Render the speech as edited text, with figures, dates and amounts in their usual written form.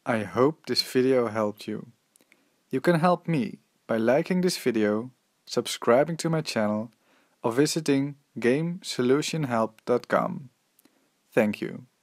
I hope this video helped you. You can help me by liking this video, subscribing to my channel, or visiting GameSolutionHelp.com. Thank you.